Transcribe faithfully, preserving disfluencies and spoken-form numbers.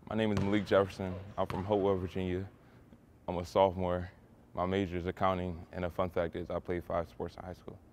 My name is Malik Jefferson. I'm from Hopewell, Virginia. I'm a sophomore. My major is accounting, and a fun fact is I played five sports in high school.